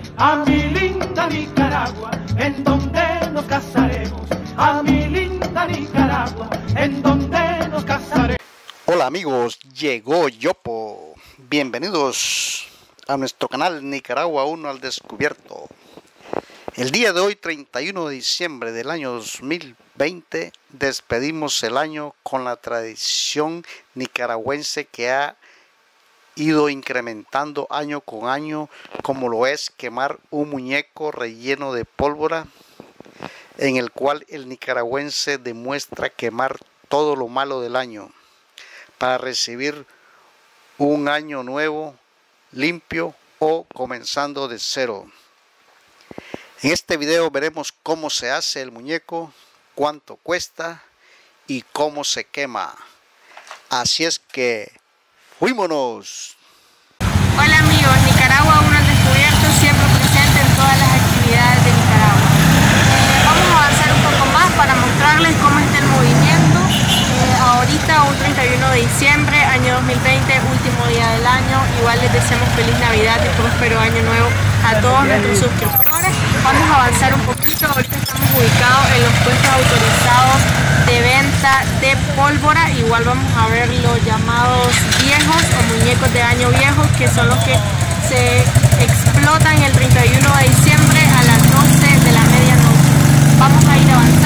a mi linda Nicaragua, en donde nos casaremos, a mi linda Nicaragua, en donde nos casaremos. Hola amigos, llegó Yopo. Bienvenidos a nuestro canal Nicaragua 1 al Descubierto. El día de hoy, 31 de diciembre del año 2020, despedimos el año con la tradición nicaragüense que ha ido incrementando año con año, como lo es quemar un muñeco relleno de pólvora, en el cual el nicaragüense demuestra quemar todo lo malo del año para recibir un año nuevo, limpio o comenzando de cero. En este video veremos cómo se hace el muñeco, cuánto cuesta y cómo se quema. Así es que ¡fuímonos! Hola amigos, Nicaragua 1 al Descubierto, siempre presente en todas las actividades de Nicaragua. Vamos a avanzar un poco más para mostrarles cómo está el movimiento. Ahorita, un 31 de diciembre, año 2020, último día del año. Igual les deseamos feliz Navidad y próspero año nuevo a todos nuestros suscriptores. Vamos a avanzar un poquito. Ahorita estamos ubicados en los puestos autorizados de venta de pólvora. Igual vamos a ver los llamados viejos o muñecos de año viejo, que son los que se explotan el 31 de diciembre a las 12 de la medianoche. Vamos a ir avanzando.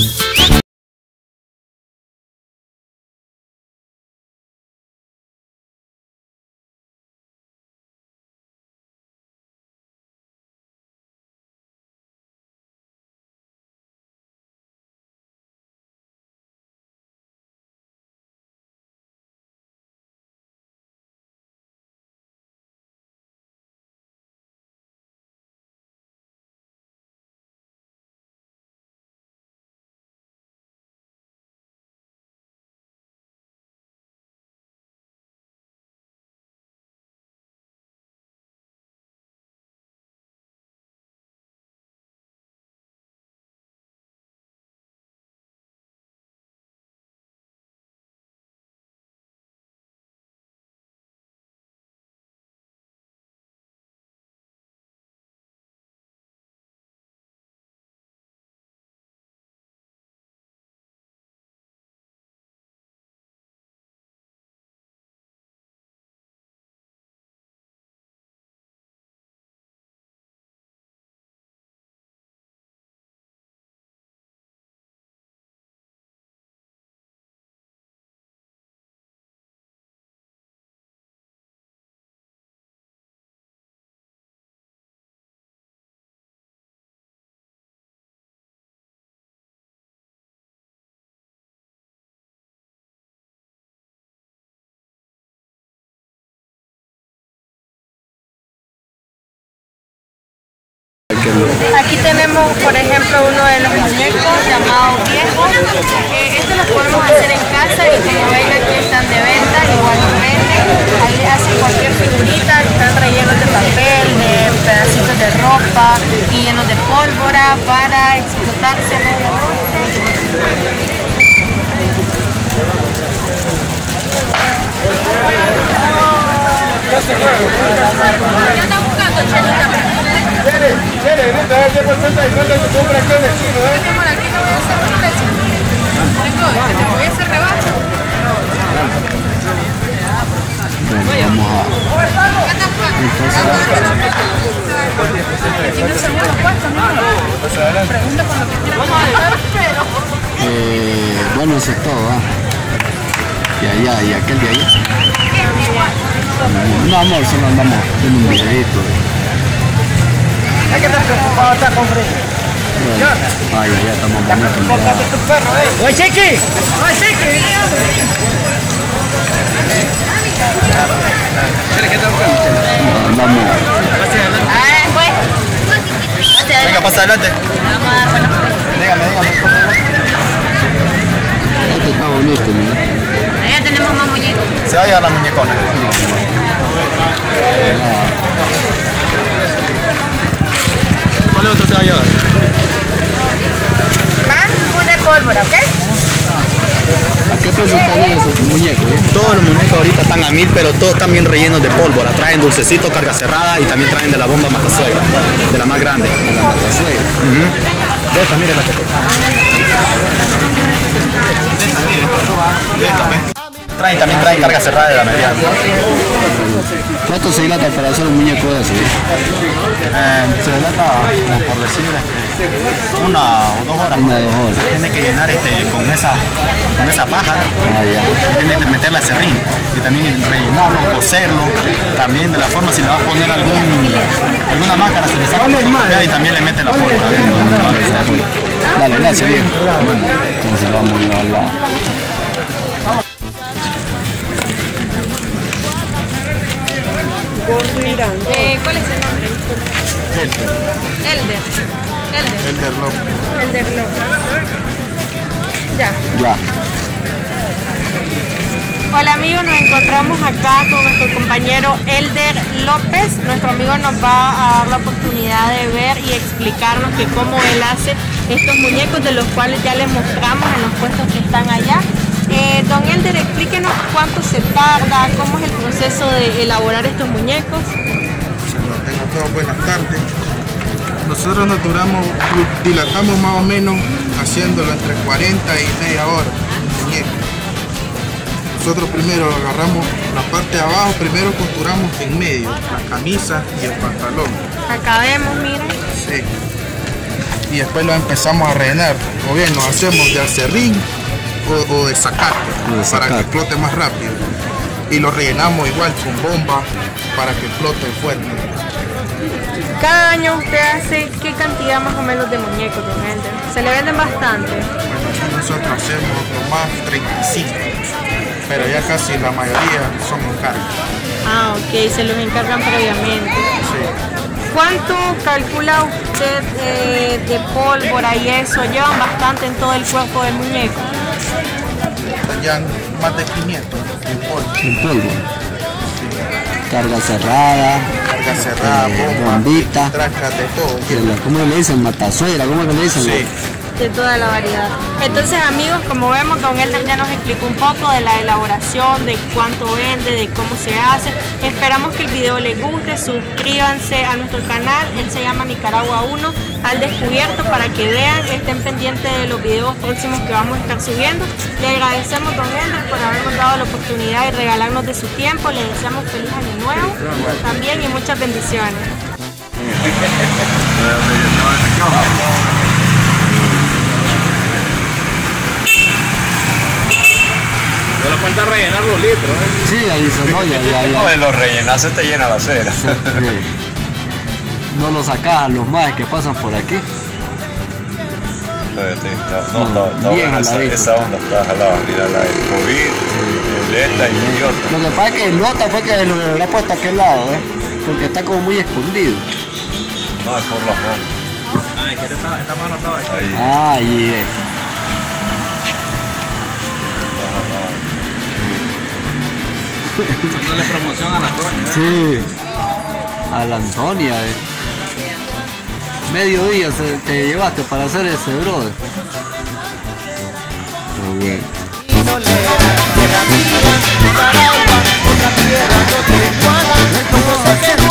Aquí tenemos, por ejemplo, uno de los muñecos llamado viejo. Estos los podemos hacer en casa y como ven aquí están de venta, igual los venden. Ahí hacen cualquier figurita, están rellenos de papel, de pedacitos de ropa y llenos de pólvora para explotarse. Bueno, eso es todo, y allá, y aquel de allá. No, amor, solo andamos en un videito. ¿A qué te preocupado está con frío? Ay, ya estamos bonitos. Tu perro, ¡oye, Chiqui! ¡Oye, Chiqui! Andamos. Venga, pasa adelante. Dígame. Este está bonito, mira. Allá tenemos más muñecos. Se va a llevar la muñecona. ¿Cuál otro se va a llevar? Más de pólvora, ¿ok? ¿A qué precio están esos muñecos? Todos los muñecos ahorita están a 1000, pero todos están bien rellenos de pólvora. Traen dulcecito, carga cerrada y también traen de la bomba matasuegra. De la más grande. De la matasuegra. De esta, mire la que también trae carga cerrada de la mediana. ¿Cuánto se dilata para hacer un muñeco de eso? Se dilata, como por decir, 1 o 2 horas. 1 o 2 horas. Tiene que llenar con esa paja. Tiene que meterle a serrín y también rellenarlo, coserlo. También de la forma, si le va a poner alguna máscara, se le saca y también le mete la pólvora. Dale, gracias, viejo. Entonces vamos a al lado. ¿Cuál es el nombre? Elder López. Ya. Hola amigos, nos encontramos acá con nuestro compañero Elder López. Nuestro amigo nos va a dar la oportunidad de ver y explicarnos que cómo él hace estos muñecos, de los cuales ya les mostramos en los puestos que están allá. Don Elder, explíquenos cuánto se tarda, cómo es el proceso de elaborar estos muñecos. Tengan todas buenas tardes. Nosotros nos dilatamos más o menos haciéndolo entre 40 y media hora. Muñeco. Nosotros primero agarramos la parte de abajo, primero costuramos en medio, la camisa y el pantalón. Acá vemos, miren. Sí. Y después lo empezamos a rellenar. O bien nos hacemos de acerrín o de zacate para que explote más rápido. Y lo rellenamos igual con bomba para que explote fuerte. Cada año usted hace qué cantidad más o menos de muñecos, don Elder. ¿Se le venden bastante? Bueno, aquí nosotros hacemos lo más 35, pero ya casi la mayoría son encargos. Ah, ok, se los encargan previamente. Sí. ¿Cuánto calcula usted de pólvora y eso? ¿Llevan bastante en todo el cuerpo del muñeco? Ya más de 500 en polvo. En polvo. Carga cerrada. Carga cerrada, bomba, bombita. tracas de todo. ¿Cómo le dicen? Matasuegra, ¿cómo le dicen? Sí. De toda la variedad. Entonces amigos, como vemos, don Elder ya nos explicó un poco de la elaboración, de cuánto vende, de cómo se hace. Esperamos que el video les guste, suscríbanse a nuestro canal, él se llama Nicaragua 1 al descubierto, para que vean, estén pendientes de los videos próximos que vamos a estar subiendo. Le agradecemos, don Elder, por habernos dado la oportunidad de regalarnos de su tiempo. Le deseamos feliz año nuevo también y muchas bendiciones. Solo falta rellenar los litros, Sí, ahí se no, ya. No, de los rellenas se te llena la acera. Sí. No lo sacas los más que pasan por aquí. Está buena esa onda, está jalada. Mira la del COVID, el ETA y el idiota. Lo que pasa es que el nota fue que lo habrá puesto a aquel lado, porque está como muy escondido. No, es por la mano. Ah, es que esta mano estaba ahí. Ah, ahí es. Dándole promoción a la Antonia. Sí, a la Antonia. Mediodía te llevaste para hacer ese brother. Muy bien. No le da, que la vida, Nicaragua, otra tierra no te iguala, todo se